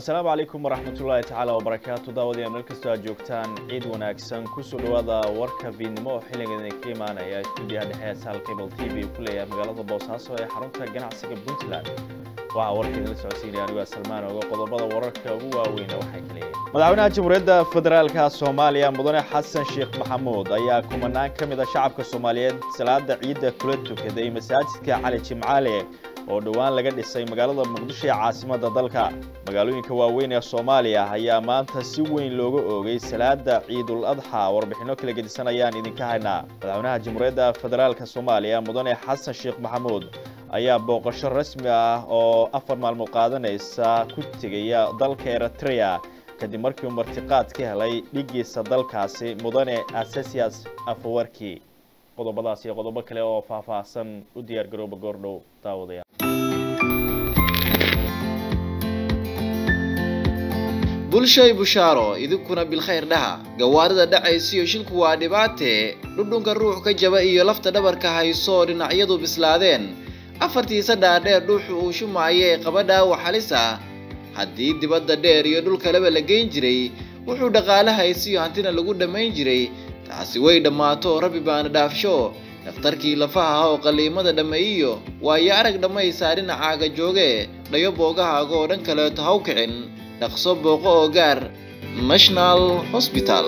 السلام عليكم ورحمة الله تعالى وبركاته. داودي مركز جوكتان عيد وناكسن كسر هذا وركا فينمو حين كيمان يا استوديو هذه سال كيبل تي في كل يوم مقالة بوساسو يا حرمتها جناح سكب بنتلان ووركا للسعوديين يعني وسلمان وقضبض وركا هو وين وحكلي مدعونا جمهورية فدرالك الصومالية مدن حسن شيخ محمود أيها كمنان كمدا شعبك الصوماليين سلاد عيد كلتو كذا مساجد على جمعالي oo dhawaan laga dhisay magaalada Muqdisho ee caasimadda dalka magaalooyinka waaweyn ee Soomaaliya ayaa maanta si weyn looga oogay salaada Ciidul Adha warbixino kala gedisanayaan idinka haynaa madaxweynaha Jamhuuriyadda Federaalka Soomaaliya mudane Xasan Sheekh Maxamuud ayaa booqasho rasmi ah oo 4 maalmood qaadanaysa ku tagaya dalka Eritrea kadib markii uu martiqaad ka helay dhigiisa dalkaasi mudane Asiyaas Afwerki qodobadaas iyo qodobo kale oo faahfaahsan u diyaar garooba goordhow daawadaya bulshay bushaaro idinkuna bil khayr dhaha gawaarida dhacaysiyo shilku waa dhibaate dhudhunka ruux ka jaba iyo lafta dhabarka hayso dhinacyadu bislaadeen afartiisa dhaadheer dhuuxu uu shumaayay qabadha waxalisa haddii dibadda dheer iyo dhulka laba la geyn jiray wuxuu dhaqaalahaysiyo hantina lagu dhamayn jiray taasi way dhamaato rabbi baana dhaafsho dhakhtarkii lafaha oo qaliimada dhameeyo waayo arag dhamaysa dhinacaaga jooge dhayo boogahaaga oo dhan kale tahaw kicin dhaqso booqo oo gaar National Hospital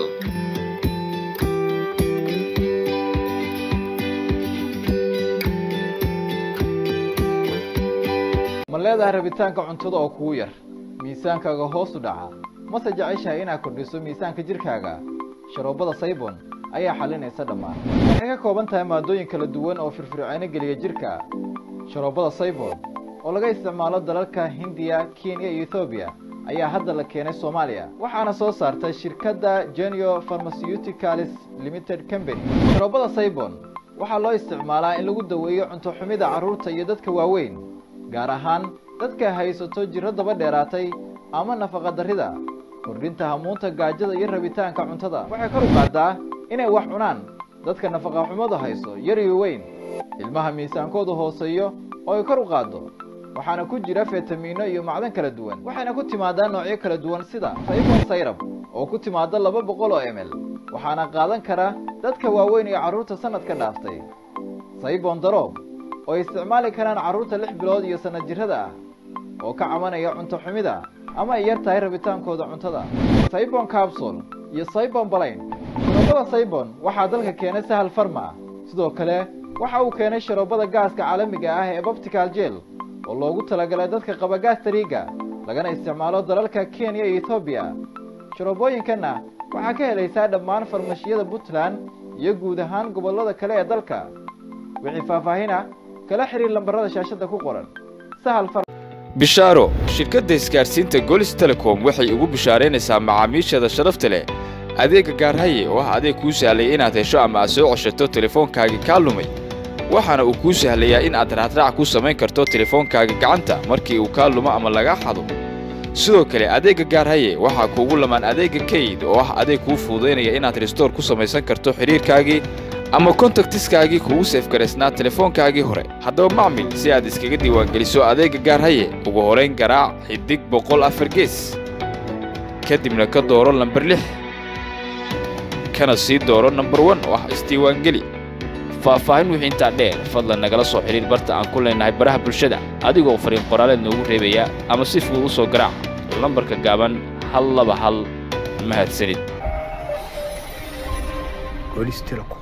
ma leedahay rabitaanka cuntada oo kugu yar miisaankaaga hoos u dhaca mase jeceshahay inaad kordhiso miisaanka jirkaaga sharoobada Saybon ayaa xalinaysa dhammaan waxay ka kooban tahay maadooyin kala duwan oo firfircooni geliya jirka sharoobada Saybon oo laga isticmaalo dalalka Hindiya, Kenya iyo Ethiopia ayaa hadda la keenay Soomaaliya waxaana soo saartay shirkadda Genio Pharmaceuticals Limited Company sharoobada Saybon waxaa loo isticmaalaa in lagu daweeyo cunto xumida carruurta iyo dadka waaweyn gaar ahaan dadka haysato jirro daba dheeraatay ama nafaqa darrida kordhinta hamuunta gaajada iyo rabitaanka cuntada waxay kor u qaadaa inay wax cunaan dadka nafaqa xumada hayso yar iyo weyn ilmaha miisaankoodu hooseeyo oo ay kor u qaado waxaana ku jira fitamiino iyo macdan kala duwan waxaana ku timaada noocyo kala duwan sida Saybon syrup oo ku timaada 200 ml waxaana qaadan kara dadka waaweyn iyo carruurta sanadka dhaaftay Saybon daroob oo isticmaali karaan carruurta 6 bilood iyo sanad jirrada ah oo ka cabanaya cunto xumida ama ay yar tahay rabitaankooda cuntada Saybon capsule iyo Saybon Plain sharoobada Saybon waxaa dalka keenay Sahal Pharma sidoo kale waxa uu keenay sharoobada gaaska caalamiga ah ee Optical Gel oo loogu talagalay dadka qaba gaas tariiga lagana isticmaalo dalalka Kenya iyo Ethiopia sharoobooyinkana waxaa ka helaysaa dhammaan farmashiyada Puntland iyo guud ahaan gobolada kale ee dalka wixii faahfaahina kala xiriir lambarada shaashada ku qoran Sahal bishaaro shirkadda isgaarsiinta Golis Telecom waxay ugu bishaareynaysaa macaamiishada sharafta leh adeega gaarhaye oo ah adeeg kuu sahlay inaad hesho ama soo ceshato telefoonkaaga ka lumay waxaana uu kuu sahlayaa in aad raadraac ku samayn karto telefoonkaaga gacanta markii uu ka lumo ama laga xado sidoo kale adeega gaarhaye waxa kuugu lamaan adeega kayd oo ah adeeg kuu fududeynaya inaad restore ku samaysan karto xiriirkaagii ama contactiskaagii kugu save gareysnaa telefoonkaagii hore haddaba macmil si aad iskaga diiwaangeliso adeega gaarhaye ugu horeyn garaac xidig 104 gees kadibna ka dooro lambar 6 kana sii dooro number 1 oo ah isdiiwaangeli faahfaahin wixii intaa dheer fadlan nagala soo xiriir barta aan ku leenahay baraha bulshada adigoo fariin qoraaleed noogu reebaya ama si fudud u soo garaac lambarka gaaban 121 mahadsanid Golis Telecom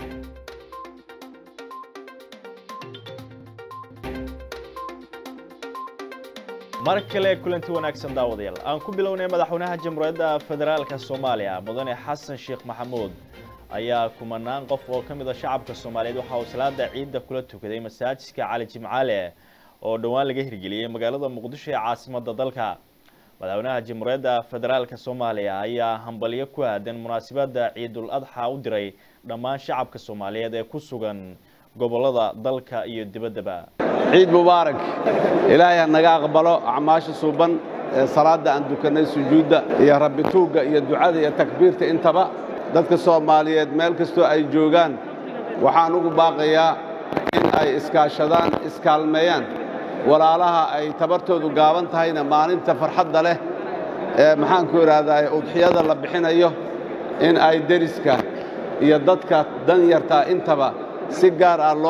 markale kulanti wanaagsan daawadayaal aan ku bilownay madaxweynaha Jamhuuriyadda Federaalka Soomaaliya mudane Xasan Sheekh Maxamuud ayaa kumanaan qof oo kamid ah shacabka Soomaaliyeed waxa uu salaada ciidda kula tukaday masaajidka Cali Jimcaale oo dhawaan laga hirgeliyay magaalada Muqdisho ee caasimadda dalka madaxweynaha Jamhuuriyadda Federaalka Soomaaliya ayaa hambaliyo ku aadan munaasabadda Ciidul Adha u diray dhammaan shacabka Soomaaliyeed ee ku sugan gobolada dalka iyo dibaddaba ciid mubaarak ilaahay naga aqbalo acmaasha suuban salaada aan dukanay sujuudda iyo rabbi tuuga iyo ducada iyo takbiirta intaba dadka Soomaaliyeed meel kasto ay joogaan waxaan ugu baaqayaa in ay iskaashadaan iskaalmeeyaan walaalaha ay tabartoodu gaaban tahayna maalinta farxadda leh maxaan ku idhaahdaa udxiyada la bixinayo in ay deriska iyo dadka danyartaa intaba si gaar ah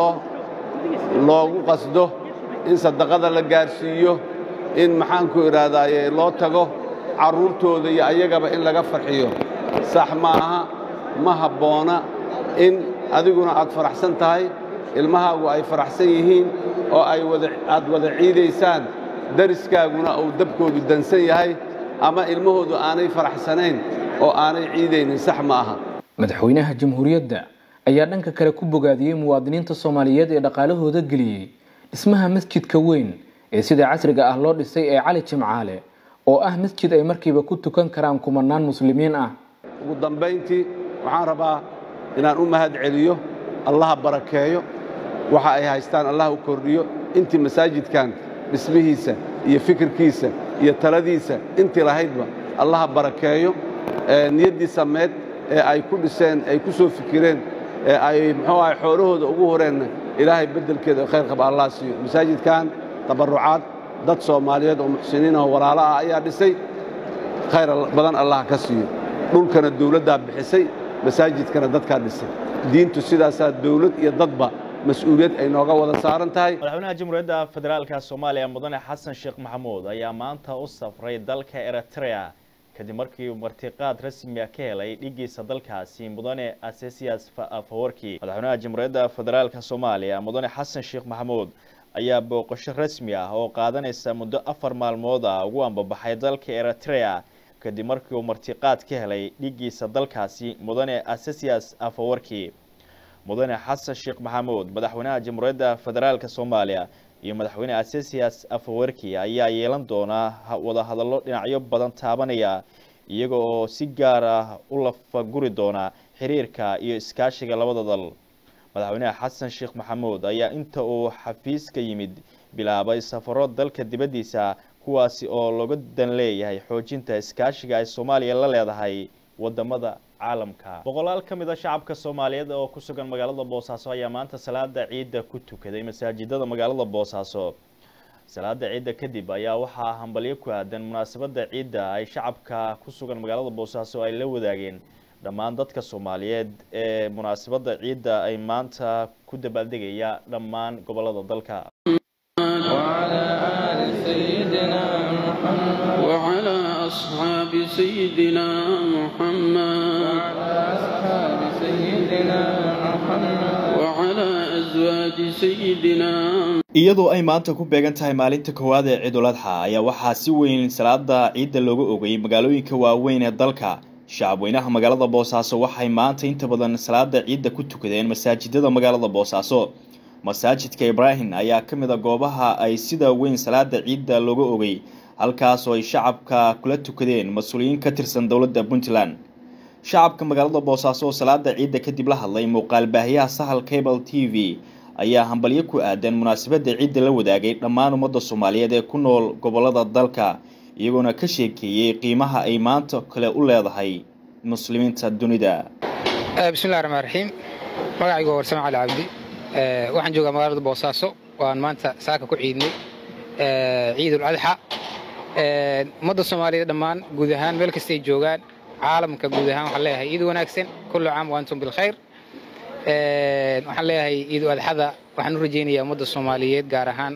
loogu qasdo in sadaqada la gaarsiiyo in maxaan ku idhaahdaa loo tago carruurtooda iyo ayagaba in laga farxiyo sax maaha ma habboona in adiguna aad faraxsan tahay ilmahaagu ay faraxsan yihiin oo aad wada ciidaysaan deriskaaguna uu dabkoodu dansan yahay ama ilmahoodu aanay faraxsanayn oo aanay ciidaynin sax ma aha madaxweynaha jamhuuriyadda ayaa dhanka kale ku bogaadiyey muwaadiniinta Soomaaliyeed ee dhaqaalahooda geliyay dhismaha masjidka weyn ee sida casriga ah loo dhisay ee Cali Jimcaale oo ah masjid ay markiiba ku tukan karaan kumanaan muslimiin ah ugu dambeyntii waxaan rabaa inaan u mahad celiyo Allah barakeeyo waxa ay haystaan Allah u kordhiyo intii masaajidkan dhismihiisa iyo fikirkiisa iyo taladiisa intii lahaydba Allah barakeeyo niyadii sameed ee ay ku dhiseen ay ku soo fikireen ee ay muxuu ahay xoolahooda ugu horeen ilaahay bedelkeeda khayr qaba Allah siiyo masaajidkan tabarucaad dad Soomaaliyeed oo muxsiniin ah walaalo ah ayaa dhisay khayr badan Allah ka siiyo dhulkana dawladda bixisay masaajidkana dadka dhisay diintu sidaas dawlad iyo dadba mas'uuliyad ay nooga wada saaran tahay madaxweynaha jamhuuriyadda federaalka Soomaaliya mudane Xasan Sheekh Maxamuud ayaa maanta u safray dalka Eritrea kadib markii uu martiqaad rasmi ah ka helay dhigiisa dalkaasi mudane Asiyaas Afwerki madaxweynaha jamhuuriyadda federaalka Soomaaliya mudane Xasan Sheekh Maxamuud ayaa booqasho rasmi ah oo qaadanaysa muddo 4 maalmood ah ugu ambabaxay dalka Eritrea kadib markii uu martiqaad ka helay dhigiisa dalkaasi mudane Asiyaas Afwerki mudane Xasan Sheekh Maxamuud madaxweynaha jamhuuriyadda federaalka Soomaaliya iyo madaxweyne Asiyaas Afwerki ayaa yeelan doona wada hadallo dhinacyo badan taabanaya iyaga oo si gaar ah u lafaguri doona xiriirka iyo iskaashiga labada dal madaxweynaha Xasan Sheekh Maxamuud ayaa inta uu xafiiska yimid bilaabay safaro dalka dibadiisa kuwaasi oo looga dan leeyahay xoojinta iskaashiga ay Soomaaliya la leedahay wadamada caalamka boqolaal kamid ah shacabka Soomaaliyeed oo ku sugan magaalada Boosaaso ayaa maanta salaada ciida ku tukaday masaajidada magaalada Boosaaso salaada ciida kadib ayaa waxaa hambalyo ku aadan munaasabada ciida ay shacabka ku sugan magaalada Boosaaso ay la wadaageen dhammaan dadka Soomaaliyeed ee munaasabada ciida ay maanta ku dabaaldegaya dhammaan gobolada dalka أصحاب سيدنا محمد وعلى أزواج سيدنا iyadoo ay maanta ku beegan tahay maalinta koowaad ee Ciid ul-Adha ayaa waxaa si weyn salaada ciida looga oogay magaalooyinka waaweyn ee dalka shacabweynaha magaalada Boosaaso waxay maanta inta badan salaada ciida ku tukadeen masaajidada magaalada Boosaaso masaajidka Ibrahim ayaa kamid ah goobaha ay sida weyn salaada ciida looga oogay halkaas oo ay shacabka kula tukadeen mas'uuliyiin ka tirsan dawladda Puntland shacabka magaalada Boosaaso salaada ciida kadib la hadlay muuqaal baahiyaha Sahal Cable TV ayaa hambalyo ku aadan munaasabada ciida la wadaagay dhammaan ummadda Soomaaliyeed ee ku nool gobolada dalka iyagoona ka sheekeeyay qiimaha ay maanta kale u leedahay muslimiinta dunida bismillaahir rahmaanir rahiim magacaygu waa Warsame Cali Cabdi waxaan joogaa magaalada Boosaaso waan maanta saaka ku ciidnay ciid ul-Adha ummadda Soomaaliyeed dhammaan guud ahaan meel kasta ay joogaan caalamka guud ahaan waxaan leeyahay ciid wanaagsan kullu caam wa antum bil khayr waxaan leeyahay ciid ul-Adha waxaan u rajeynayaa ummadda Soomaaliyeed gaar ahaan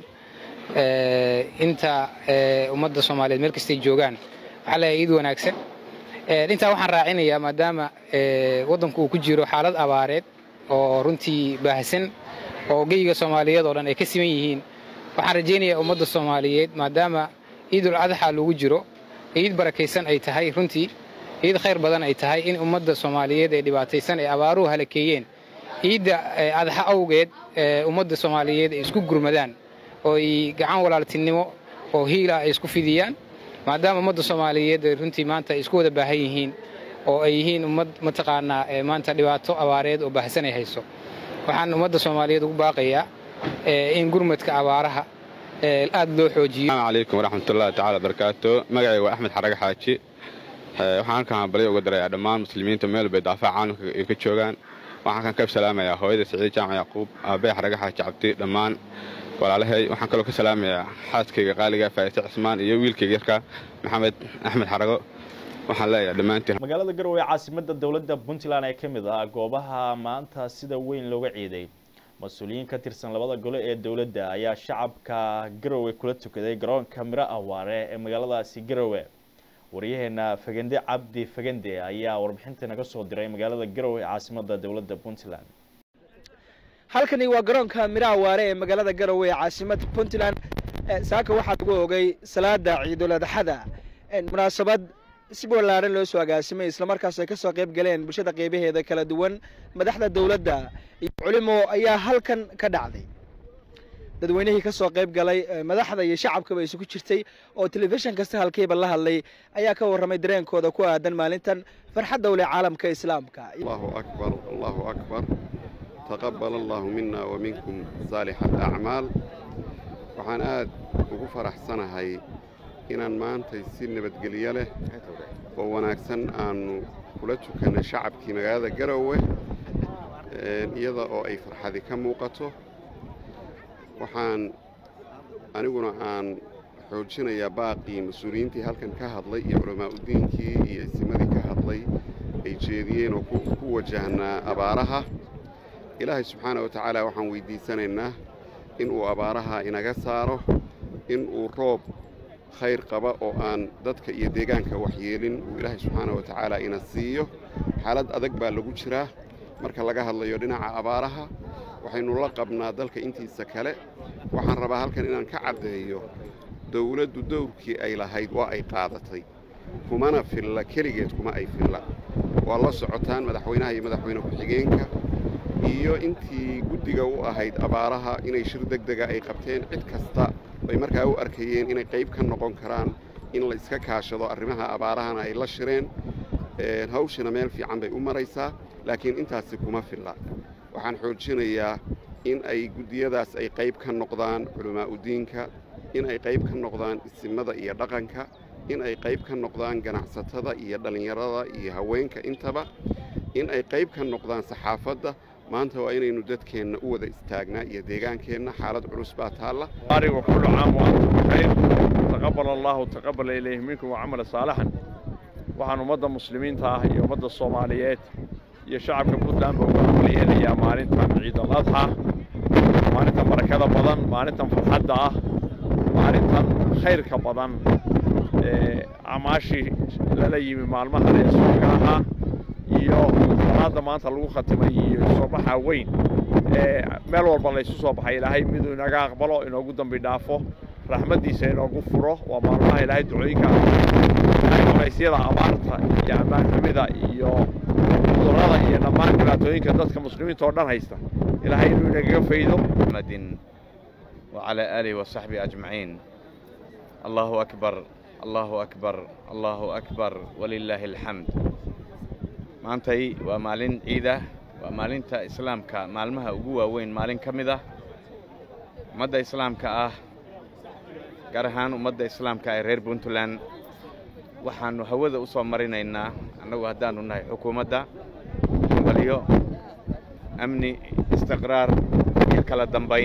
inta ummadda Soomaaliyeed meel kasta ay joogaan waxaan leeyahay ciid wanaagsan inta waxaan raacinayaa maadaama wadanku uu ku jiro xaalad abaareed oo runtii baahsan oo geyga Soomaaliyeed oo dhan ay ka siman yihiin waxaan rajeynayaa ummadda Soomaaliyeed maadaama ciid ul-Adha lagu jiro ciid barakeysan ay tahay runtii ciid khayr badan ay tahay in ummadda Soomaaliyeed ee dhibaataysan ee abaaruhu halakeeyeen ciida adha awgeed ummadda Soomaaliyeed isku gurmadaan oo ay gacan walaaltinimo oo hiila ay isku fidiyaan maadaama ummadda Soomaaliyeed runtii maanta isku wada baahan yihiin oo ay yihiin ummad mataqaana maanta dhibaato abaareed oo baahsan ay hayso waxaan ummadda Soomaaliyeed ugu baaqayaa in gurmadka abaaraha aad loo xoojiyo Assalamu alaykum wa rahmatullahi ta'ala barakatuh magacaygu waa Axmed Xaraga Xaaji waxaan ka hambalyo uga dirayaa dhammaan muslimiinta meel bay daafac caalamka ay ka joogaan waxaan ka salaamayaa hooyada Saciid Jaamac Yaquub aabay Xaraga Xaaji Cabdi dhammaan walaalahay waxaan kaloo ka salaamayaa xaaskayga qaaliga Faa'ite Cismaan iyo wiilkayga yarka Maxamed Axmed Xarago waxaan leeyahay dhamaantiin magaalada Garowe ee caasimadda dawladda Puntland ee kamid ah goobaha maanta sida weyn looga ciiday mas'uuliyiin ka tirsan labada gole ee dawladda ayaa shacabka Garowe kula tukaday garoonka Mira Awaare ee magaaladaasi Garowe wariyaheena Fagande Cabdi Fagande ayaa warbixinta naga soo diray magaalada Garowe ee caasimadda dawladda Puntland halkani waa garoonka Mira Awaare ee magaalada Garowe ee caasimadda Puntland saaka waxa lagu ogay salaada Ciidul Adha munaasabad si ballaaran loo soo agaasimay isla markaas ay ka soo qayb galeen bulshada qaybaheeda kala duwan madaxda dawladda iyo culimo ayaa halkan ka dhacday dadweynihii ka soo qayb galay madaxda iyo shacabka bay isugu jirtay oo telefishan kasta halkeeba la hadlay ayaa ka warramay dareenkooda ku aadan maalintan farxadda u leh caalamka islaamka Allahu akbar taqabbal Allahu minna wa minkum salihal a'mal waxaan aad ugu faraxsanahay inaan maanta si nabadgelyo leh oo wanaagsan aanu kula tukanay shacabkii magaalada Garowe iyada oo ay farxadi ka muuqato waxaan aniguna aan xoojinayaa baaqii mas'uuliyiintii halkan ka hadlay iyo culimaadudiinkii iyo isimadii ka hadlay ay jeediyeen oo ku wajahnaa abaaraha ilaahay subxaanahu wa tacaala waxaan weydiisanaynaa in uu abaaraha inaga saaro in uu roob khayr qaba oo aan dadka iyo deegaanka waxyeelin uu ilaahay subxaanahu wa tacaala ina siiyo xaalad adag baa lagu jiraa marka laga hadlayo dhinaca abaaraha waxaynu la qabnaa dalka intiisa kale waxaan rabaa halkan inaan ka caddeeyo dawladdu dowrkii ay lahayd waa ay qaadatay kumana filla keligeed kuma ay filla waa la socotaan madaxweynaha iyo madaxweyne ku-xigeenka iyo intii guddiga u ahayd abaaraha inay shir degdega ay qabteen cid kasta bay markaa u arkayeen inay qayb ka noqon karaan in la iska kaashado arrimaha abaarahana ay la shireen hawshina meel fiican bay u maraysaa laakiin intaasi kuma filla waxaan xoojinayaa in ay guddiyadaas ay qayb ka noqdaan culimaadudiinka in ay qayb ka noqdaan isimada iyo dhaqanka in ay qayb ka noqdaan ganacsatada iyo dhallinyarada iyo haweenka intaba in ay qayb ka noqdaan saxaafadda maanta waa inaynu dadkeenna u wada istaagnaa iyo deegaankeenna xaalad culus baa taalla arigu kullu caam wa antum bikayr taqabbal Allahu taqabbala ilayhi minkum wa amala saalihan waxaan ummadda muslimiinta ah iyo ummadda Soomaaliyeed iyo shacabka Puntland ugu hambalyeeyaa maalintan Ciidul Adha maalintan barakada badan maalintan farxadda ah maalintan khayrka badan amaashi lala yimi maalmaha ee suuqaha iyo salaada maanta lagu khatimay iyo subaxa weyn meel walba la isu soo baxay ilaahay mid uu inaga aqbalo inoogu dambi dhaafo raxmadiisa inoogu furo waa maalmaha ilaahay ducooyinka aysiida abaarta iyo amaan xumida iyo cudurrada iyo dhammaan dhibaatooyinka dadka muslimiinta oo dhan haysta ilaahay inuu inaga faydo madin وعلى آله وصحبه أجمعين الله أكبر الله أكبر الله أكبر ولله الحمد maantay waa maalin ciida waa maalinta islaamka maalmaha ugu waaweyn maalin ka mid ah ummadda islaamka ah gaar ahaan ummadda islaamka ee reer Puntland waxaanu hawada u soo marinaynaa annagu haddaanu nahay xukuumadda baliyo amni istiqraar iyo kala dambayn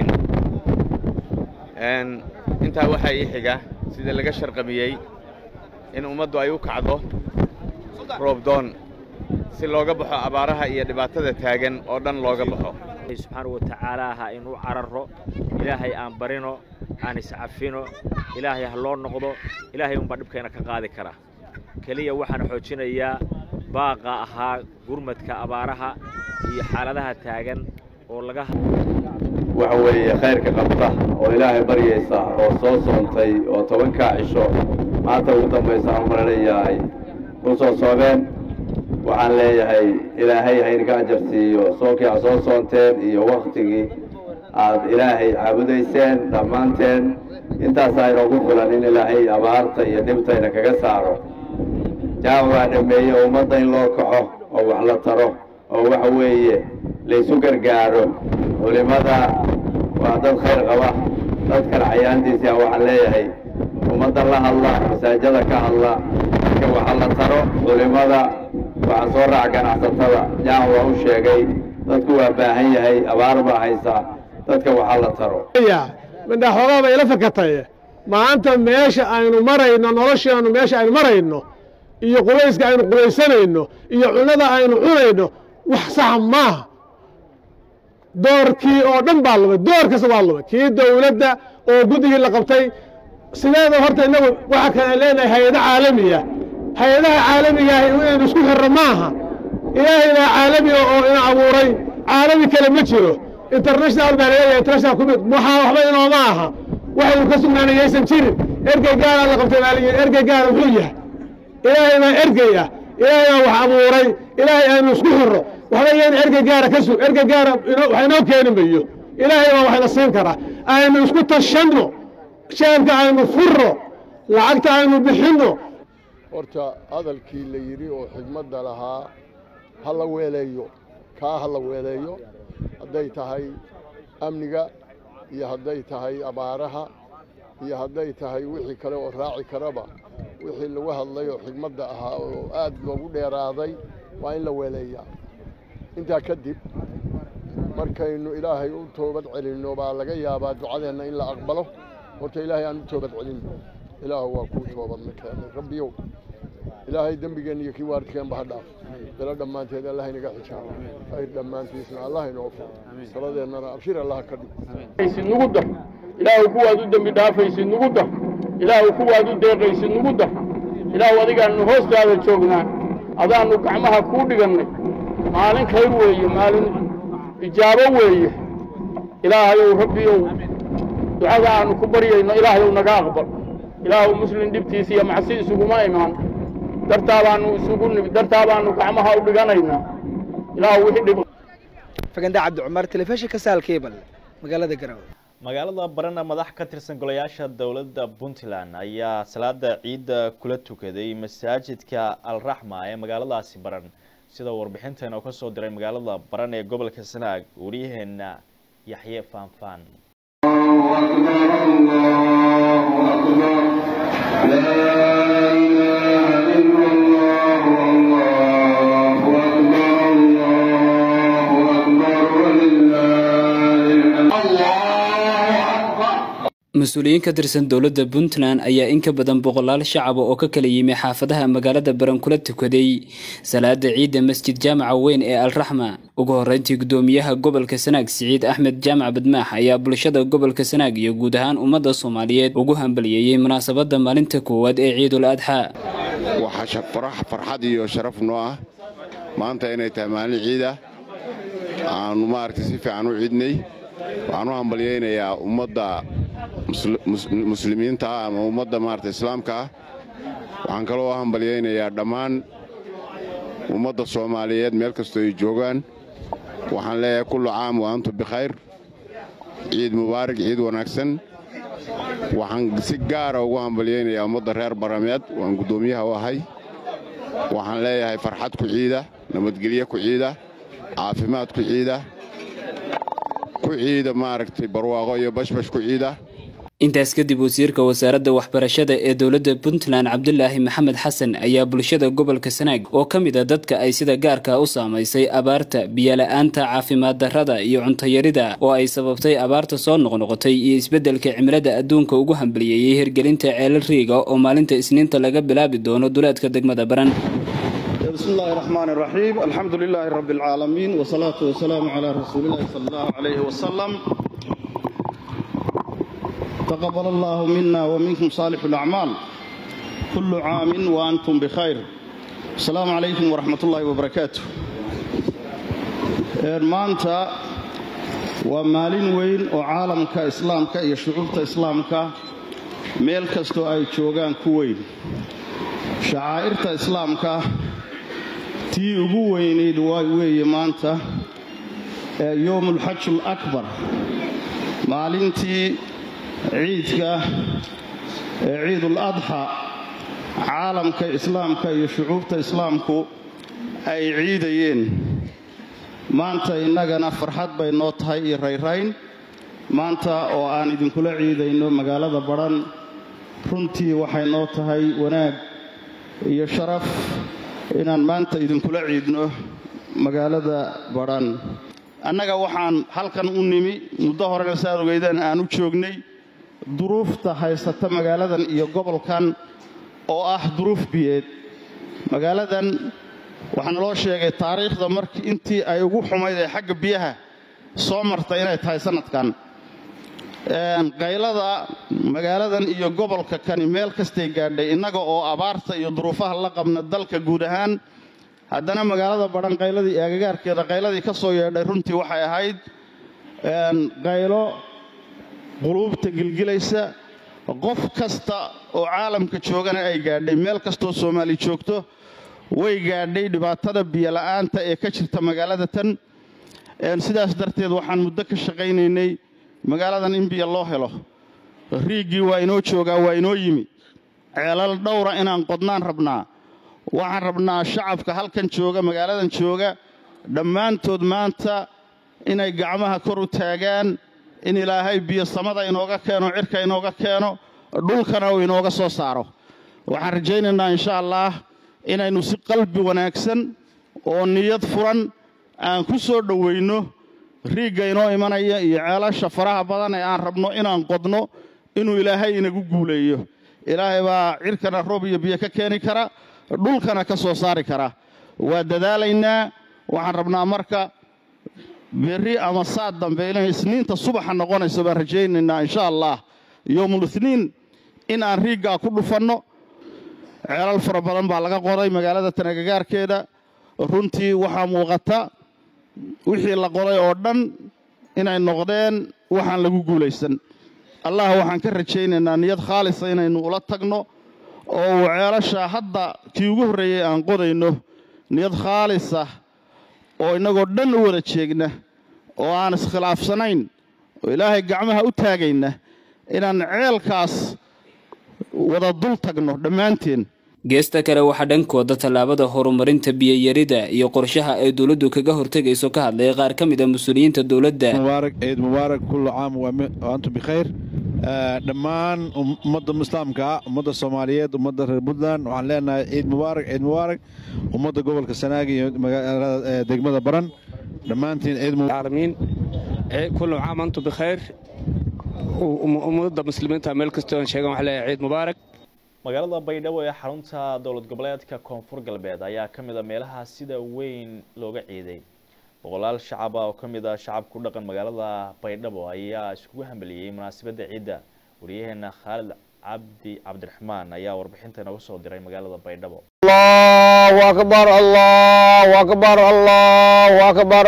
intaa waxaa ii xiga sida laga sharqamiyey in ummaddu ay u kacdo roobdoon si looga baxo abaaraha iyo dhibaatada taagan oo dhan looga baxo subxaanahu wa tacaala ha inuu cararo ilaahay aan barino aan iscafino ilaahay ha loo noqdo ilaahay unbaa dhibkeena ka qaadi kara kaliya waxaan xoojinayaa baaqa ahaa gurmadka abaaraha iyo xaaladaha taagan oo laga waxa weeye khayrka qabta oo ilaahay baryaysa oo soo soontay oo 10 cisho maanta ugu dambaysa aan maranayahay ku soo soobeen waxaan leeyahay ilaahay ha idinka ajarsiiyo soonkii aad soo soonteen iyo waqtigii aad ilaahay caabudayseen dhammaanteen intaasaa inoogu filan in ilaahay abaarta iyo dhibtayna kaga saaro jaamac waa dhameeye ummadda in loo kaco oo wax la taro oo waxa weeye laysu gargaaro culimada waa dad khayr qaba dadkan cayaantiisa waxaan leeyahay ummadda la hadla masaajada ka hadla marka waxa la taro culimada waxaan soo raac ganacsatada jaamac waa u sheegay dadku waa baahan yahay abaar baa haysa dadka waxa la taro midha xoogaa bay ila fakatay maanta meesha aynu marayno nolosheenu meesha aynu marayno iyo qubayska aynu qubaysanayno iyo cunada aynu cunayno wax sax maaha doorkii oo dhan baa lumay door kasta waa lumay kii dawladda oo guddigii la qabtay sideeda horta innagu waxa kale leenahay hay-ado caalamiya hay-adaha caalamiga ah inaynu isku xirro maaha ilaahay baa caalamiga oo ina abuuray caalami kale ma jiro international baa leeyahay international community waxaa waxba inooma aha waxaynu ka sugnaanayaysan jirin ergey gaara la qabtay baa layidhi ergey gaara muxuu yahay ilaahay baa ergey ah ilaahay baa wax abuuray ilaahay aynu isku xirro waxba yeen ergey gaara ka sug ergey gaara wax inoo keeni mayo ilaahay baa waxna siin karaa aynu isku tashanno sheerka aynu furro lacagta aynu bixinno horta hadalkii la yidhi oo xigmadda lahaa ha la weeleeyo kaa ha la weeleeyo hadday tahay amniga iyo hadday tahay abaaraha iyo hadday tahay wixii kale oo raaci karaba wixii lagu hadlay oo xigmadda ahaa oo aad loogu dheeraaday waa in la weeleeyaa intaa kadib markaynu ilaahay u toobad celinno baa laga yaabaa ducadeenna in la aqbalo horta ilaahay aan u toobad celinno ilaahu waa kuu toobadna keenay rabbiyow ilaahay dembigeenna iyo kii waaridkeenba ha dhaaf dalo dhammaanteed allah inaga xijaabo khayr dhammaantiisna allah inoo furo saladeennana abshir allah ka dhig nugu dar ilaahu kuwaad u dembi dhaafaysid nugu dar ilaahu kuwaad u deeqaysid nugu dar ilaahu adigaannu hoostaada joognaa adaannu gacmaha kuu dhigannay maalin khayr weeye maalin ijaabo weeye ilaahayow rabbiyow ducada aannu ku baryayno ilaahayow naga aqbal ilaahu muslim dhibtiisa iyo macsi isuguma imaan dartaabaannu isugu nimid dartaabaannu gacmaha u dhiganaynaa ilaahu wixii dhib faganda cabdi cumar telefishinka Saal Cable magaalada Garowe magaalada Barana madax ka tirsan golayaasha dawladda Puntland ayaa salaada ciida kula tukaday masaajidka Al Rahma ee magaaladaasi Baran sida warbixintan oo ka soo diray magaalada Baran ee gobolka Sanaag wariyaheena Yaxye Faanfaan mas-uuliyiin ka tirsan dowladda Puntland ayaa in ka badan boqolaal shacab oo ka kala yimid xaafadaha magaalada Baran kula tukaday salaada ciida masjid jaamaca weyn ee Al Rahma ugu horeyntii gudoomiyaha gobolka Sanaag Siciid Axmed Jaamac Badmaax ayaa bulshada gobolka Sanaag iyo guud ahaan ummadda Soomaaliyeed ugu hambalyeeyay munaasabada maalinta koowaad ee Ciidul Adha waxa farxad iyo sharaf noo ah maanta inay tahay maalin ciida aanu maartay si fiican u ciidnay waxaan u hambalyeynayaa ummadda muslimiinta ama ummadda maartay islaamka waxaan kaloo hambalyeynayaa dhammaan ummadda Soomaaliyeed meel kasta ay joogaan waxaan leeyahay kullu caam wa antum bikhayr ciid mubaarak ciid wanaagsan waxaan si gaar ah ugu hambalyeynayaa ummadda reer Barameed waan gudoomiyaha u ahay waxaan leeyahay farxad ku ciida nabadgelyo ku ciida caafimaad ku ciida maaragtay barwaaqo iyo bashbash ku ciida intaas kadib wasiirka wasaaradda waxbarashada ee dowladda Puntland Cabdullaahi Maxamed Xasan ayaa bulshada gobolka Sanaag oo kamid ah dadka ay sida gaarka u saameysay abaarta biyo la'aanta caafimaad darrada iyo cunto yarida oo ay sababtay abaarta soo noqnoqotay iyo isbedelka cimilada adduunka ugu hambalyeeyay hirgelinta ceelal riiga oo maalinta Isniinta laga bilaabi doono duleedka degmada Baran بسم الله الرحمن الرحيم الحمد لله رب العالمين والصلاة والسلام على رسول الله صلى الله عليه وسلم تقبل الله منا ومنكم صالح الأعمال كل عام وأنتم بخير السلام عليكم ورحمة الله وبركاته maanta waa maalin weyn oo caalamka islaamka iyo shucuubta islaamka meel kastoo ay joogaan ku weyn shacaa'irta islaamka tii ugu weynayd weeye maanta ee yoomul xajul akbar maalintii ciidka ee ciidul adxa caalamka islaamka iyo shucuubta islaamku ay ciidayeen maanta innagana farxad bay noo tahay iyo rayrayn maanta oo aan idinkula ciidayno magaalada Baran runtii waxay noo tahay wanaag iyo sharaf inaan maanta idinkula ciidno magaalada Baran annaga waxaan halkan u nimi muddo horena saad ogeydaan aan u joognay duruufta haysata magaaladan iyo gobolkan oo ah duruuf biyeed. magaaladan waxaa naloo sheegay taariikhda markii intii ay ugu xumayd ee xagga biyaha soo martay inay tahay sanadkan. qaylada magaaladan iyo gobolka kani meel kastay gaadhay innaga oo abaarta iyo duruufaha la qabna dalka guud ahaan, haddana magaalada Badhan qayladii agagaarkeeda qayladii ka soo yeedhay runtii waxay ahayd qaylo quluubta gilgilaysa. qof kasta oo caalamka joogana ay gaadhay, meel kastoo Soomaali joogto way gaadhay dhibaatada biyo la'aanta ee ka jirta magaalada tan. sidaas darteed waxaan muddo ka shaqaynaynay magaaladan in biyo loo helo. riigii waa inoo joogaa, waa inoo yimi. ceelal dhowra inaan qodnaan rabnaa. waxaan rabnaa shacabka halkan jooga, magaaladan jooga, dhammaantood maanta inay gacmaha kor u taagaan in ilaahay biyo samada inooga keeno, cirka inooga keeno, dhulkana uu inooga soo saaro. waxaan rajaynaynaa insha Allah inaynu si qalbi wanaagsan oo niyad furan aan ku soo dhaweyno riigga inoo imanaya iyo ceelasha faraha badan ee aan rabno inaan qodno, inuu ilaahay inagu guuleeyo. ilaahay baa cirkana roob iyo biyo ka keeni kara, dhulkana ka soo saari kara. waa dadaalaynaa. waxaan rabnaa marka berri ama saad dambe inay isniinta subaxa noqonayso baan rajaynaynaa insha Allah yoomul isniin in aan riiggaa ku dhufanno. ceelal fara badan baa laga qoday magaalada tan agagaarkeeda. runtii waxaa muuqata wixii la qoday oo dhan inay noqdeen waxaan lagu guulaysan. allah waxaan ka rajaynaynaa niyad khaalisa inaynu ula tagno oo ceelasha hadda kii ugu horreeyay aan qodayno niyad khaalisa oo inagoo dhan u wada jeegna oo aan iskhilaafsanayn oo ilaahay gacmaha u taagayna inaan ceelkaas wada dul tagno dhammaanteen. geesta kale waxaa dhankooda tallaabada horumarinta biyo-yarida iyo qorshaha ay dowladdu kaga hortegayso ka hadlay qaar ka mid ah mas'uuliyiinta dowladda. ciid mubaarak kullu caam wa antum bikhayr. dhammaan ummadda islaamka ah, ummadda Soomaaliyeed, ummadda reer Puntland waxaan leenahay ciid mubaarak. ummadda gobolka Sanaag iyo magaalada degmada Baran dhammaantiin ciid mubaarak. kullu caam antum bikhayr. ummadda muslimiinta meel kastoo aan sheegan waxaan leeyahay ciid mubaarak. magaalada Baydhabo ee xarunta dowlad goboleedka Koonfur Galbeed ayaa ka mid ah meelaha sida weyn looga ciiday. boqolaal shacab oo ka mid ah shacab ku dhaqan magaalada Baydhabo ayaa iskugu hambaliyay munaasabadda ciidda. wariyaheena Khalid Cabdiraxmaan ayaa warbixinta inaga soo diray magaalada Baydhabo. Allahu akbar, Allahu akbar, Allahu akbar.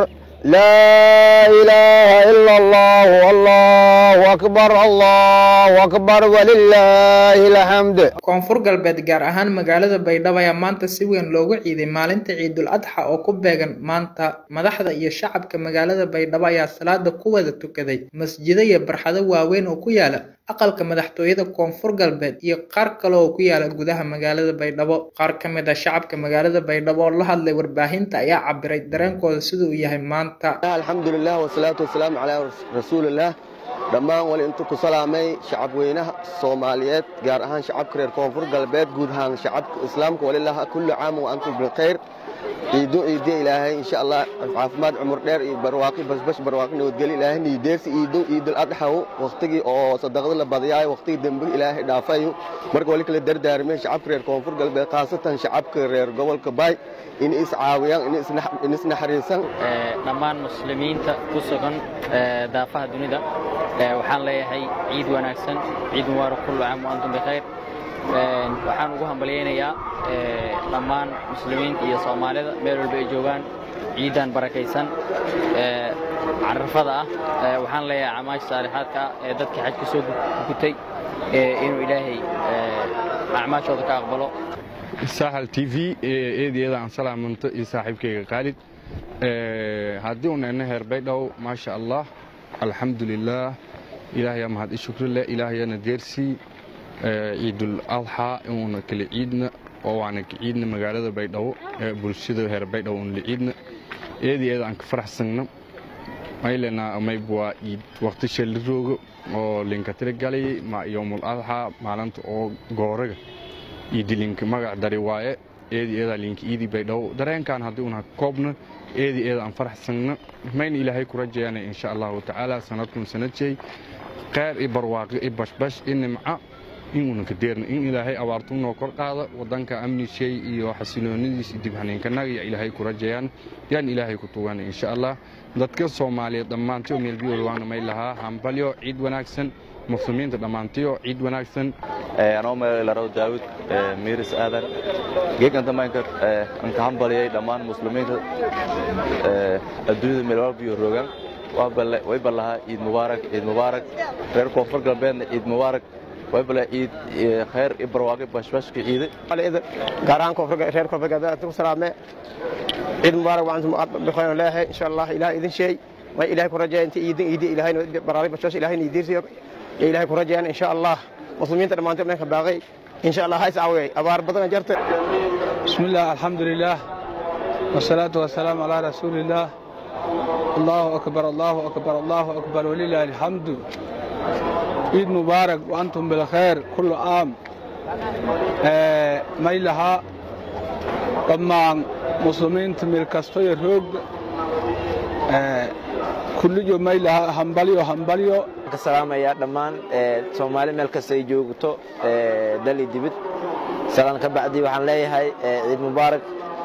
لا إله إلا الله والله أكبر الله أكبر ولله الحمد. koonfur galbeed gaar ahaan magaalada Baydhabo ayaa maanta si weyn loogu ciiday maalinta Ciidul Adha oo ku beegan maanta. madaxda iyo shacabka magaalada Baydhabo ayaa salaada ku wada tukaday masjidada iyo barxado waaweyn oo ku yaala aqalka madaxtooyada koonfur galbeed iyo qaar kale oo ku yaala gudaha magaalada Baydhabo. qaar ka mid ah shacabka magaalada Baydhabo oo la hadlay warbaahinta ayaa cabiray dareenkooda sida uu yahay maanta. alxamdulilah wasalaatu wasalaamu calaa rasuulillaah. dhammaan wali intu ku salaamay shacab weynaha Soomaaliyeed gaar ahaan shacabka reer koonfur galbeed, guud ahaan shacabka islaamka walillaah kullu caam wa antum bilkhayr. ciido ilaahay insha Allah caafimaad cumur dheer iyo barwaaqi basbash barwaaqi nabadgelyo ilaahay niideersi ciidul adha waqtigii oo sadaqada la badiyay waqtigii dambe ilaahay dhaafayo. marka wali kala dardaarmay shacabka reer koonfur galbeed khaasatan shacabka reer gobolka Baay in is caawiyaan in is naxariisan dhammaan muslimiinta ku sugan daafaha dunida. waxaan leeyahay ciid wanaagsan, ciid mubaarak kullu caam wa antum bikhayr. waxaan ugu hambaleynayaa dhammaan muslimiinta iyo Soomaalida meel walba ay joogaan ciidan barakaysan carafada ah. waxaan leeyahay acmaash saalixaadka ee dadka xajka soo gutay inuu ilaahay acmaashooda ka aqbalo. sahal TV eediyada aan salaamanto iyo saaxiibkayga Khalid. haddii uu heer Baydhabo ma sha Allah alxamdulilah ilaahay mahad shukr leh ilaahay na deersi ciidul adha inuu kala ciidna oo waana ciidna magaalada Baydhabo bulshada heer Baydhabo in la ciidna eediyada aan ka faraxsanna maylena maybwa ciid waqti shil roogo oo linka tira galay ma yoomul adha maalinta oo gooraga iidilinka magac dari waaye eediyada linka iidi Baydhabo dareenkan haddii uu koobna eediyada aan faraxsanna mayn ilaahay ku rajeeyana insha Allah ta'ala sanadkun sanadjay khayr iyo barwaaqo iyo bashbash iyo nimco inuuna ka deerna in ilaahay abaartu noo kor qaado waddanka amni shay iyo xasiloonadiisa dib haniinkanaga iyo ilaahay ku rajayaan yaan ilaahay ku tuugana insha allah dadka Soomaaliyeed dhammaantood meel biyo waana may lahaa hambalyo ciid wanaagsan muslimiinta dhammaantood ciid wanaagsan anoo meel la raaw Daawud Miris Aadan geegan dhammaanka aan ka hambaliyay dhammaan muslimiinta adduunyada meel walba iyo rogan way ballaha ciid mubaarak reer koonfur galbeedna ciid mubaarak way balla ciid khayr iyo barwaaqo bashbashka ciid gaaraan reer koonfur galbeed ku salaamay ciid mubaarak wa antum bixayr ilaahi insha Allah ilaahi idin shay way ilaahi ku rajayn inta ciid ilaahi barwaaqo bashbash ilaahi nidiirsiyo ilaahi ku rajayn insha Allah muslimiinta dhamaantood ma ka baaqay insha Allah hays aaway abaar badan jarta bismillah alhamdulillah wassalatu wassalamu ala rasulillah Allahu akbar Allahu akbar Allahu akbar walillahi alhamdu عيد مبارك وأنتم بالخير كل عام ما لها طبعا مسلمين تميل كاستوي روج كل يوم ما لها همبليو السلام يا دمان سومالي ميل كاستوي جوجتو دلي ديبت سلام كبعدي وحن ليهاي عيد مبارك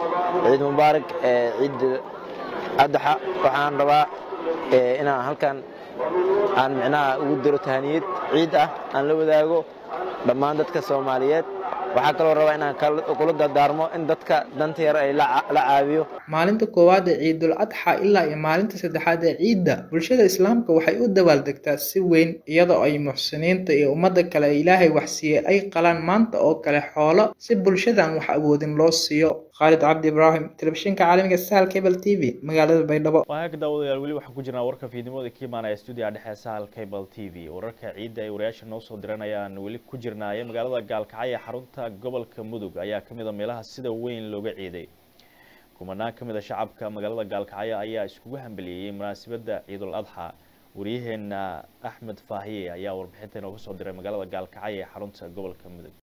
عيد أضحى وحن ربا إنا هلكن aan macnaha ugu diro tahaniyad ciid ah aan la wadaago dhammaan dadka Soomaaliyeed waxa kale oo rabaa inaan kula dardaarmo in dadka danta yar ay la caawiyo maalinta koowaad ee Ciidul Adha ilaa iyo maalinta saddexaad ee ciidda bulshada islaamka waxay u dabaaldegtaa si weyn iyadoo ay muxsiniinta iyo ummadda kale Ilaahay wax siiyay ay qalaan maanta oo kale xoolo si bulshadan wax awoodin loo siiyo Khalid Abdi Ibrahim telefishinka caalamiga Sahal Cable TV magaalada Baydhabo waxaa ka daawadayaal wali waxa ku jirnaa warka fiidnimada ka imaanaya studio dhexe Sahal Cable TV wararka ciidda ay wariyaasha noo soo diranayaan wali ku jirnaa magaalada Gaalkacyo xarunta gobolka Mudug ayaa kamid ah meelaha sida weyn looga ciiday kumanaan kamid ah shacabka magaalada Gaalkacyo ayaa iskugu hambaliyay munaasabada Ciidul Adha wariyaheena Axmed Faahiye ayaa warbixinta inoo soo diray magaalada Gaalkacyo ee xarunta gobolka Mudug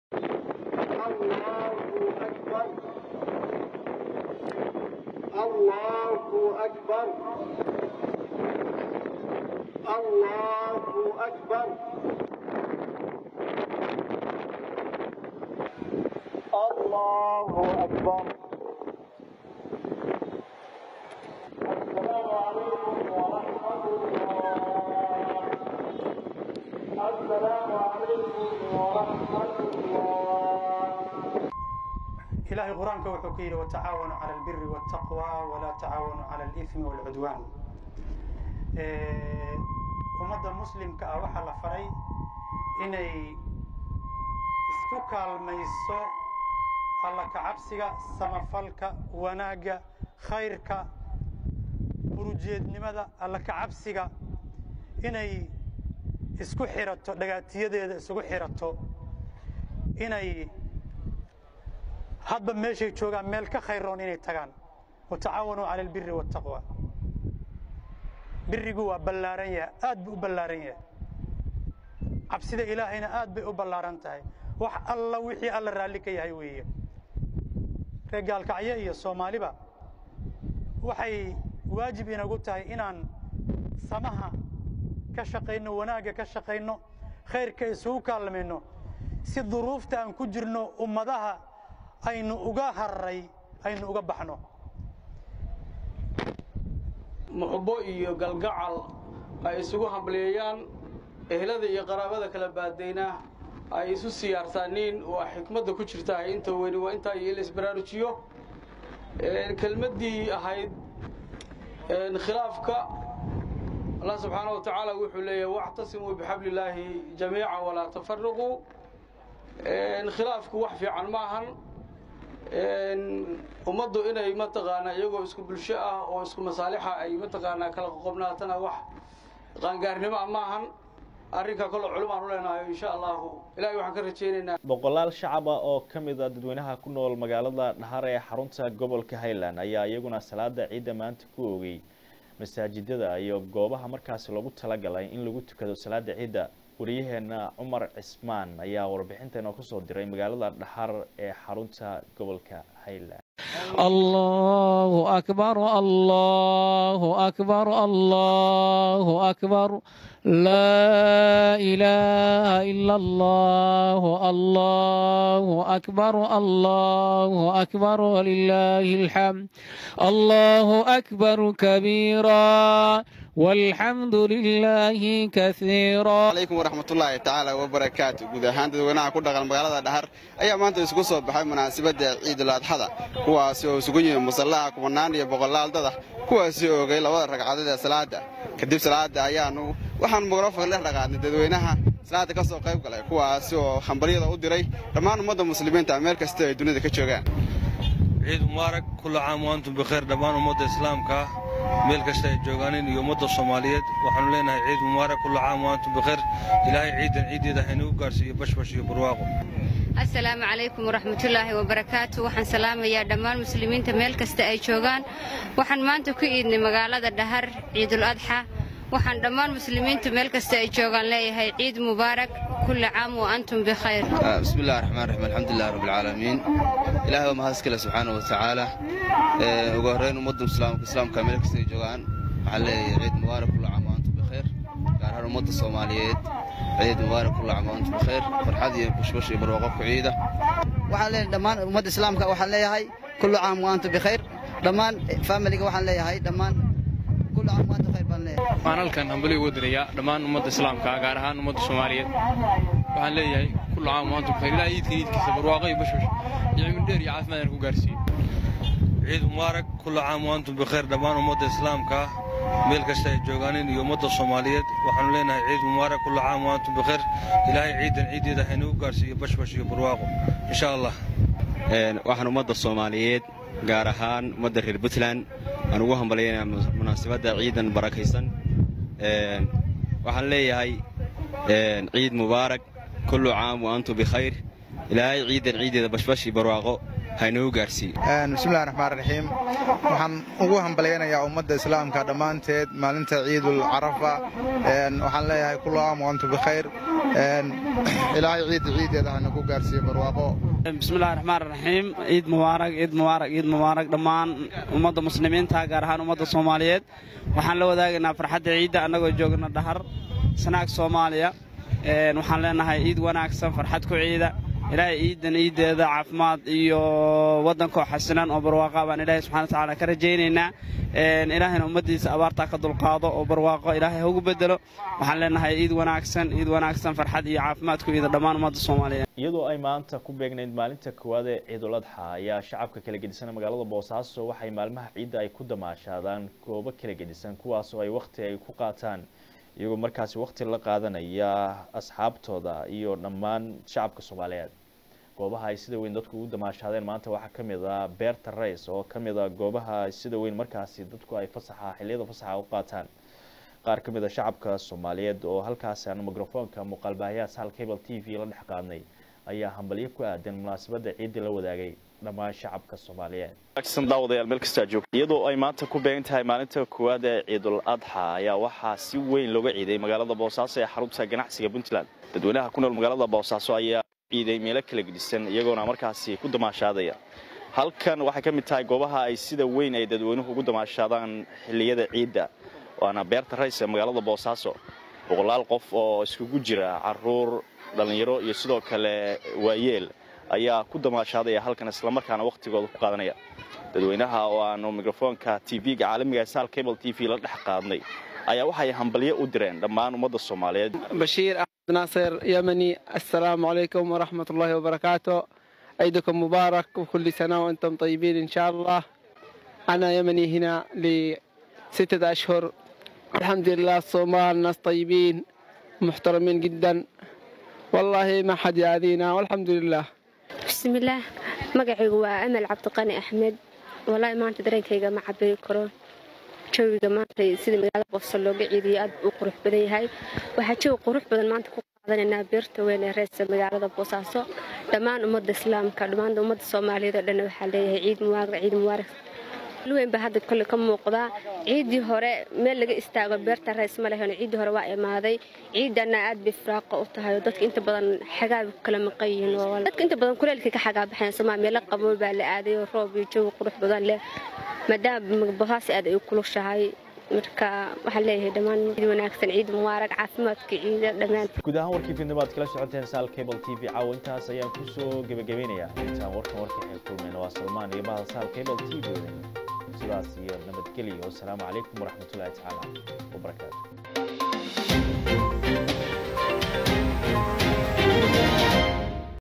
الله أكبر الله أكبر الله أكبر السلام عليكم ورحمة الله السلام عليكم ورحمة الله إلهي قرآنك وحكير وتعاونوا على البر والتقوى ولا تعاونوا على الإثم والعدوان ومدى مسلم كأوحى لفري إني اسكوكا الميسو الله كعبسك سمفلك وناق خيرك برجيد نمدا الله كعبسك إني اسكو حيرتو دقاتية اسكو حيرتو إني hadba meeshay joogaan meel ka khayroon inay tagaan وتعاونوا على البر والتقوى birigu waa ballaaran yahay aad buu u ballaaran yahay cabsida ilaahayna aad bay u ballaaran tahay wax alla wixii alla raali ka yahay weeye reer Gaalkacyo iyo Soomaaliba waxay waajib inagu tahay inaan samaha ka shaqeyno wanaaga ka shaqeyno khayrka isugu kaalmayno si duruufta aan ku jirno ummadaha aynu uga harray aynu uga baxno محبو iyo galgacal ay isugu hambaliyaan ehelada iyo qaraabada kala baadayna ay isu siyaarsaaniin oo xikmadda ku jirta inta weyn waa inta ay isbaraarujiyo kelmadii ahayd khilaafka Allah subhanahu wa ta'ala wuxuu leeyahay wa'tasimu bihablillahi jamii'an wa la tafarraqu khilaafku wax fiican ma ahan ummaddu inay mataqaana iyagoo isku bulsho ah oo isku masaalixa ay mataqaana kala qoqobnaatana wax qaangaarnimo ma ahan arrinka kale culimaan u leenahay insha Allah ilaahay waxaan ka rajaynaynaa boqolaal shacab ah oo kamid ah dadweynaha ku nool magaalada Dhahar ee xarunta gobolka Highland ayaa iyaguna salaada ciida maanta ku oogay masaajidada iyo goobaha markaas lagu talagalay in lagu tukado salaada ciida wariyaheena Umar Cismaan ayaa warbixintan ku soo diray magaalada Dhahar ee xarunta gobolka Highland الله أكبر الله أكبر الله أكبر لا إله إلا الله الله أكبر الله أكبر ولله الحمد الله أكبر كبيرا والحمد لله كثيرا. عليكم ورحمة الله تعالى وبركاته. جود هان dadweynaha ku dhaqan magaalada Dhahar ayaa maanta isku soo baxay munaasabada Ciid al-Adha kuwaas oo isugu yimid musallaha kumanaan iyo boqolaal dad ah kuwaas oo oogay labada ragcadood ee salaada kadib salaada ayaanu waxaan mikrafoon la dhaqaadnay dadweynaha salaada ka soo qayb galay kuwaas oo hambaliyada u diray dhammaan ummadda muslimiinta meel kasta ay dunida ka joogaan. Ciid Mubaarak kullu caam wa antum bikhair dhammaan ummadda islaamka meel kasta ay joogaan iyo ummadda Soomaaliyeed waxaan leenahay Ciid Mubaarak kullu caam wa antum bikhair ilaahay ciideeda haynu gaarsiiyo bashbash iyo barwaaqo. Assalaamu calaykum waraxmatullaahi wabarakaatuh. Waxaan salaamayaa dhammaan muslimiinta meel kasta ay joogaan. Waxaan maanta ku iidnay magaalada Dhahar Ciidul Adha. waxaan dhammaan muslimiinta meel kasta ay joogaan leeyahay Ciid Mubaarak kullu caam wa antum bikhair. Bismillahir rahmanir rahim. Alhamdulillahi rabbil alamin. Ilaahay wa mahadskala subhanahu wa ta'ala. Ugu horeyn ummadda islaamka meel kasta ay joogaan waxaan leeyahay Ciid Mubaarak kullu caam wa antum bikhair. gaar ahaan ummadda Soomaaliyeed Ciid Mubaarak kullu caam wa antum bikhair. farxad iyo bushbash iyo barwaaqo ku ciida. waxaan leeyahay dhammaan ummadda islaamka waxaan leeyahay kullu caam wa antum bikhair. dhammaan family-ga waxaan leeyahay dhammaan kullu caam wa antum bikhair baan leeyahay. waxaan halkan hambali ugu dirayaa dhammaan ummadda islaamka gaar ahaan ummadda Soomaaliyeed waxaan leeyahay kullu caam wa antum bikhair. ilaahay ciidkiisa barwaaqo iyo bushbash iyo cimri dheer iyo caafimaad ku gaarsiiyo. Ciid Mubaarak kullu caam wa antum bikhair dhammaan ummadda islaamka meel kasta ay joogaan iyo ummadda Soomaaliyeed waxaan leenahay Ciid Mubaarak kullu caam wa antum bikhair. ilaahay ciideeda haynu gaarsiiyo bashbash iyo barwaaqo insha Allah. waxaan ummadda Soomaaliyeed gaar ahaan ummadda reer Puntland aan ugu hambalyeynaa munaasabada ciidan barakaysan. waxaan leeyahay Ciid Mubaarak kullu caam wa antum bikhair. ilaahay ciideeda bashbash iyo barwaaqo haynu gaarsiiyo. Bismillahir rahmanir rahim. waxaan ugu hambaleynayaa ummadda islaamka dhamaanteed maalinta Ciidul Arafa. waxaan leeyahay kullu caam wa antum bikhair. ilaahay ciideeda haynu gaarsiiyo barwaaqo. Bismillahir rahmanir rahim. Ciid Mubaarak Ciid Mubaarak Ciid Mubaarak dhammaan ummadda muslimiinta gaar ahaan ummadda Soomaaliyeed waxaan la wadaagaynaa farxadda ciida anagoo joogna Dhahar sanaag Soomaaliya. waxaan leenahay ciid wanaagsan farxad ku ciida. ilaahay ciideeda caafimaad iyo wadanka xasilan oo barwaaqo baan ilaahay subxaanahu wa ta'aala ka rajaynaynaa. ilaahayna ummadiisa abaarta ka dulqaado oo barwaaqo ilaahay ugu bedelo. waxaan leenahay ciid wanaagsan farxad iyo caafimaad ku ciida dhammaan ummadda Soomaaliyeed. iyadoo ay maanta ku beegnayd maalinta koowaad ee Ciidul Adha ayaa shacabka kala gedisan magaalada Boosaaso waxay maalmaha ciidda ay ku damaashadaan goobo kala gedisan kuwaas oo ay waqti ay ku qaataan iyagoo markaasi waqti la qaadanaya asxaabtooda iyo dhammaan shacabka Soomaaliyeed. goobaha ay sida weyn dadku u damaashadeen maanta waxaa ka mid ah beerta rays oo ka mid ah goobaha sida weyn markaasi dadku ay xilliyada fasaxa u qaataan. qaar ka mid ah shacabka Soomaaliyeed oo halkaas aan mikrofoonka muuqaalbaahiyaha Sal Cable TV la dhex qaadnay ayaa hambaliyo ku aadan munaasabada ciid la wadaagay dhammaan shacabka Soomaaliyeed. Action daawadayaal meel kasta joogto iyadoo ay maanta ku beegan tahay maalinta koowaad ee Ciidul Adha ayaa waxaa si weyn looga ciiday magaalada Boosaaso ee xarunta ganacsiga Puntland. dadweynaha ku nool magaalada Boosaaso ayaa ciiday meelo kala gedisan iyagoona markaasi ku damaashadaya. halkan waxay ka mid tahay goobaha ay sida weyn ay dadweynuhu ugu damaashadaan xilliyada ciidda waana beerta rays ee magaalada Boosaaso. boqolaal qof oo iskugu jira caruur dhalinyaro iyo sidoo kale waayeel ayaa ku damaashadaya halkan isla markaana waqtigooda ku qaadanaya. dadweynaha oo aan mikrofoonka TV-ga caalamiga Sal Cable TV la dhex qaadnay ayaa waxay hambaliyo u direen dhammaan ummadda Soomaaliyeed. Bashiir ناصر يمني. السلام عليكم ورحمة الله وبركاته. عيدكم مبارك وكل سنة وأنتم طيبين إن شاء الله. أنا يمني هنا ل6 أشهر. الحمد لله الصومال ناس طيبين محترمين جدا والله ما حد يأذينا والحمد لله. بسم الله مقعي هو أمل عبد القني أحمد. والله ما أنت دريك هيجا مع عبد الكرون جويga maanta sida magaalada Boosaaso looga ciidiyo aad u qurux badan yahay. waxa jooga qurux badan maanta ku qaadanayna beerta weyn ee reer magaalada Boosaaso. dhammaan ummadda islaamka dhammaan ummadda Soomaaliyeed oo dhan waxa leeyahay Ciid Mubaarak Ciid Mubaarak. luweyn ba hadda kale ka muuqda ciidii hore meel laga istaago beerta reer ma lahayn. ciidii hore waa imaaday ciidana aad bi firaaqo u tahay dadka inta badan xagaab kala maqayin oo dadka inta badan kuleelka ka xagaab baxeen Soomaaliya la qabo baa la aaday roob iyo joog qurux badan leh maadaama Boosaaso aad ay ku lushahay marka waxaan leeyahay dhammaan ciid wanaagsan ciid mubaarak caafimaadka ciida dhammaan guud ahaan warkii fiidnimaad kala socoteen saal cable tv caawintaas ayaan ku soo gabagabeynayaa intaan warkan warka kulmayna waa Salmaan iyo bahal saal cable tv sidaas iyo nabadgelyo wassalaamu calaykum waraxmatullaahi tacaala wabarakaatuh